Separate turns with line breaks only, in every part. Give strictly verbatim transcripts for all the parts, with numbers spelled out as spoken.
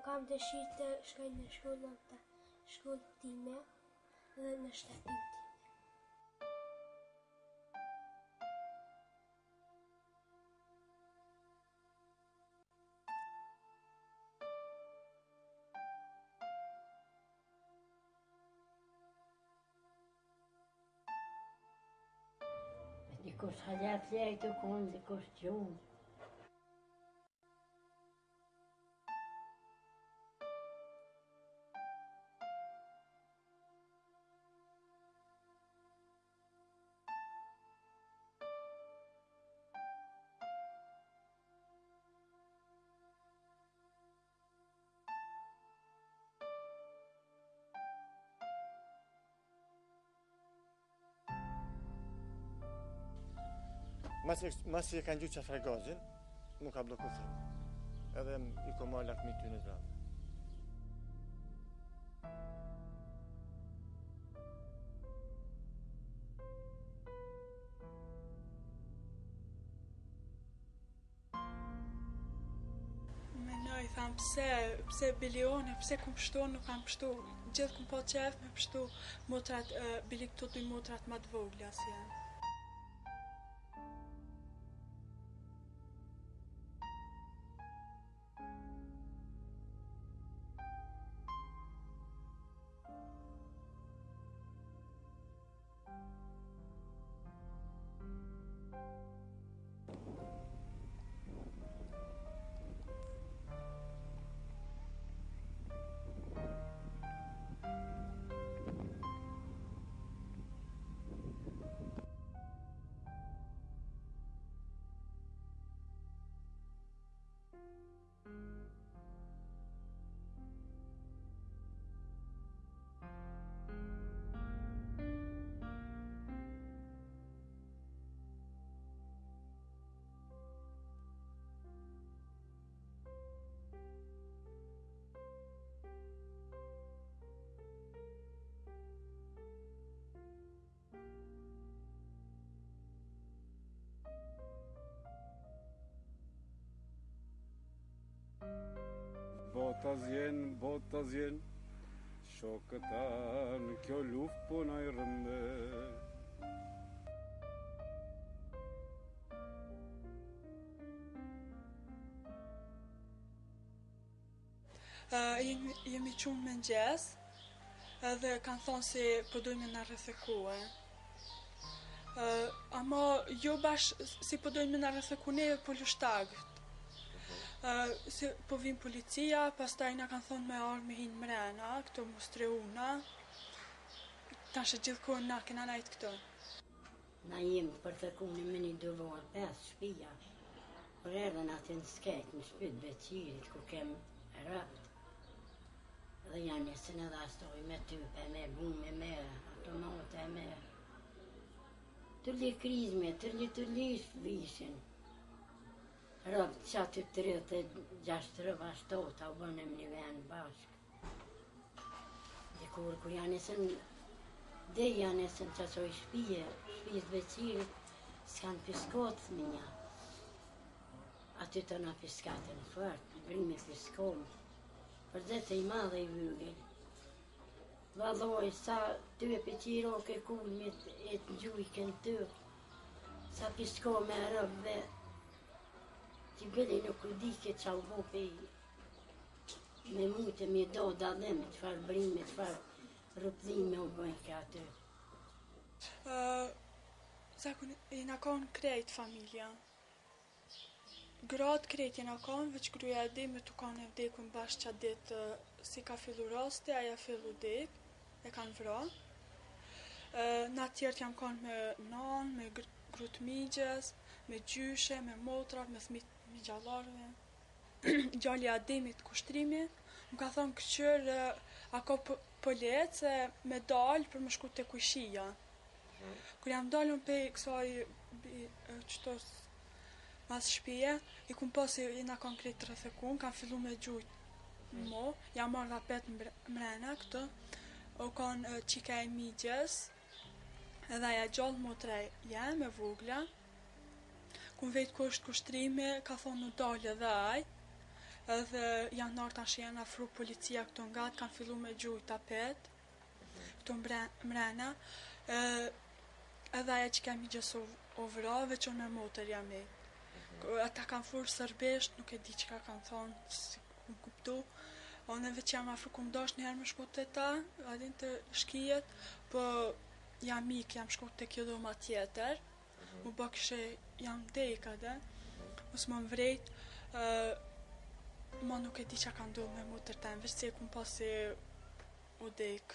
kam dëshirë të shkoj në shkollën të shkollën time dhe në shtetin time.
Dikush halat lejtë u konë, dikush gjumë.
Masi e kanë gjuhë qafre gazin, mu ka bloku frimë. Edhe i ko marrë lakmi ty në zbranë.
Menoj, tham, pse, pse bilione, pse kum pështu, nuk kam pështu. Gjithë kum po qef me pështu motrat, bili këto dy motrat ma të vogla si janë.
Bota zjen, bota zjen, shokët tanë, kjo luft po na i rënde.
Uh, jemi, jemi qunë me ngjes, edhe kanë thonë se po dojnë me na rrethekue. Uh, ama jo bash si po dojnë me na rrethekue neve po lushtagët. Uh, si po vim policia, pastaj na kanë thonë me arë me hinë mrena, këto mu streuna. Tash e gjithë kohën na kena najtë këto.
Na jemi përthekuni me një duvar, pesë shpia. Por erdhen atë në skejt, në shpyt Beqirit, ku kem rëpt. Dhe janë njësën edhe astoj me type, me bume, me automate, me... Të li krizme, të li të li vishin. Rëpë që aty të rëtë e gjashtë rëva shtota u bënem një venë bashkë. Dhe kur kur janë esën, dhe janë esën që asoj shpije, shpijës Beqirit, s'kanë piskot thminja. Aty të na piskatën fërtë, brime piskomë, për dhete i madhe i vëgël. Valoj, sa ty e pëqiro ke kulmit e të gjujken ty, sa pisko me rëpë dhe që bëli nuk u di ke qa u bope me mute, me do dalem, qëfar brime, qëfar rëpdhime u bëjnë ka aty.
Uh, zakon, i na konë krejt familja. Gratë krejt i na konë, veç gruja e di me të konë e vdekun bashkë qa ditë uh, si ka fillu raste, aja fillu dek, e kanë vra. Uh, na tjertë jam konë me nanë, me gr grutë migjes, me gjyshe, me motrat, me thmit me gjallarve. Gjalli Ademit kushtrimi, më ka thonë këqër, a ka pëllet se me dalë për më shku të kujshia. Kër jam dalën për kësaj qëtos mas shpije, i kum pasi i na kanë krejt të rrethekun, kanë fillu me gjujt mo, jam marrë rapet mrena këtë, o kanë qika e migjes, edhe aja gjallë motre jem e vogla. Kun vetë kusht kushtrimi, ka thonë në dalë edhe aj, edhe janë nërë tash janë afru policia këto nga, kanë fillu me gjuj tapet, këto mrena, edhe aja që kemi gjësë o vra, veç unë e motër jam e. Ata kanë furë sërbesht, nuk e di që ka kanë thonë, si ku kuptu, unë veç jam afru ku më dosh njëherë me shku të ta, adin të shkijet, po jam ik, jam shku të kjo dhoma tjetër, mu bë këshe jam dek adhe, mos më mvrejt, ma nuk e di që ka ndohë me mu tërten, veç se e kum pasi u dek.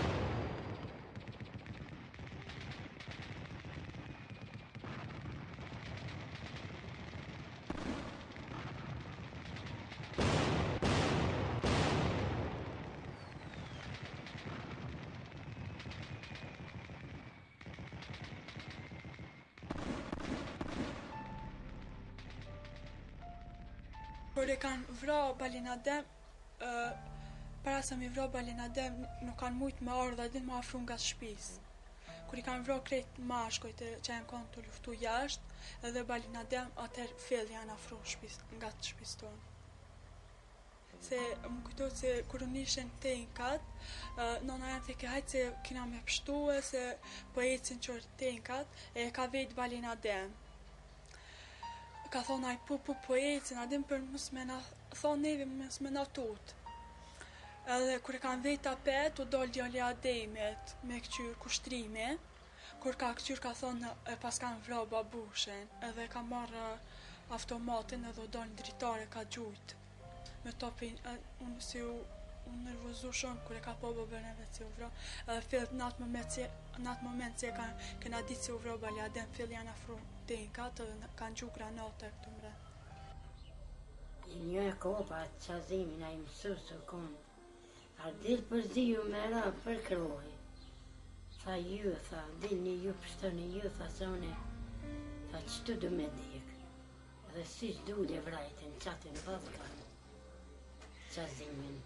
Kur e kanë vra Balin Adem, uh, para se mi vra Balin Adem, nuk kanë mujt me ardha din ma afru nga shpis. Kur i kanë vra krejt mashkojt që janë kanë të luftu jashtë, edhe Balin Adem, atër fill janë afru shpis, nga të shpis tonë. Se më kujtojt se kur unë ishen tenkat, uh, nona jam theke hajtë se kina me pështu e se po ecin qërë tenkat, e ka vejt Balin Adem. Ka thonë aj pu pu po ecin, adim për mos me na thonë neve mos me na tut. Edhe kur e kanë vejt tapet, u dol djali Ademit me këqyr kushtrimi, kur ka këqyr ka thonë e pas kanë vra babushen, edhe ka marrë automatin edhe u dol në dritare ka gjujt. Me topin, unë si u unë nervozu shumë kur e ka po babën e vetë si u vra, edhe fill në atë moment si, në atë moment si e kanë këna ditë si u vra Bali Adem, fill janë afru tenkat edhe kanë gju granate këtu mre.
Një e kopa atë qazimin a i mësu së konë, a dilë për ziju me ra për kroj. Tha ju, tha, dilni ju pështoni ju, tha se une, tha qëtu du me dik. Edhe si shdule vrajten, qatin vazkan, qazimin.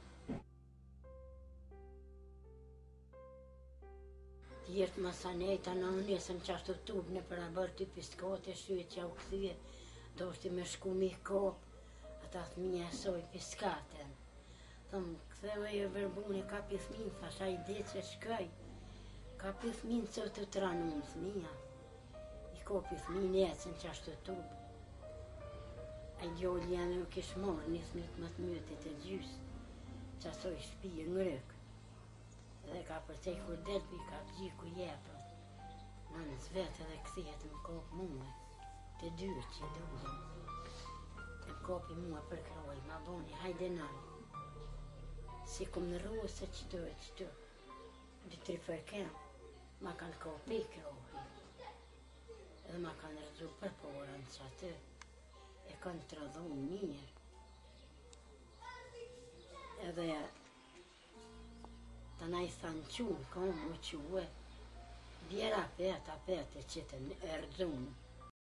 Tjertë masanejta në unë jesëm qashtu tubë në për a bërë ty piskote, shyet që ja u këthyje, do shti me shku mi kopë, ata thminja e soj piskaten. Thëmë, këtheve e verbune ka pithmin, thasha i dhe që shkaj, ka pithmin që të tranun thminja, i ko pithmin e cën qashtu tubë. A i gjolli janë nuk ish morë, një thmit më të mëtit e gjysë, që asoj shpijë ngrëk. Dhe ka përcej kur delpi ka gjiku jepën, në nëz vetë edhe këthijet më kopë muë, të dyrë që i duhe. Të kopi muë për kroj, ma boni, hajde nënë. Si kum në ruë se që të e që të, dy tri fërkem, ma kanë kopi kroj. Edhe ma kanë rëzu për porën që atë, e kanë të rëdhu mirë. Edhe ta na i thanë qunë, konë mu quë, bjera peta pete që të rëzunë.